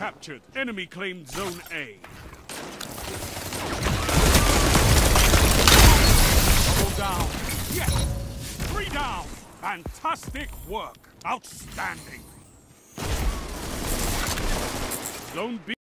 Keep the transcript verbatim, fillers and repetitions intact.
captured. Enemy claimed Zone A. Double down. Yes! Three down! Fantastic work! Outstanding! Zone B.